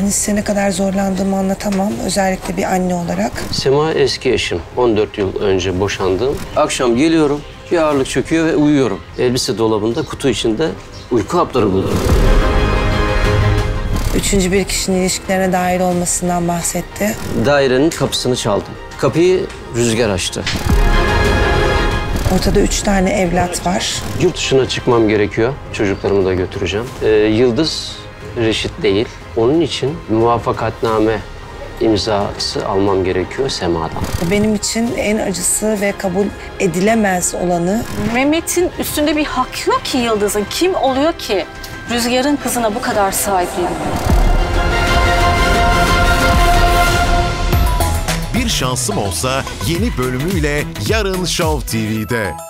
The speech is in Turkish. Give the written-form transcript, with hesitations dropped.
Yani size ne kadar zorlandığımı anlatamam. Özellikle bir anne olarak. Sema eski eşim. 14 yıl önce boşandım. Akşam geliyorum, bir ağırlık çöküyor ve uyuyorum. Elbise dolabında, kutu içinde uyku hapları buldum. Üçüncü bir kişinin ilişkilerine dahil olmasından bahsetti. Dairenin kapısını çaldım. Kapıyı Rüzgar açtı. Ortada 3 tane evlat var. Yurt dışına çıkmam gerekiyor. Çocuklarımı da götüreceğim. Yıldız reşit değil. Onun için muvaffakatname imzası almam gerekiyor Sema'dan. Benim için en acısı ve kabul edilemez olanı... Mehmet'in üstünde bir hak yok ki Yıldız'ın. Kim oluyor ki Rüzgar'ın kızına bu kadar sahipleniyor? Bir Şansım Olsa yeni bölümüyle yarın Show TV'de.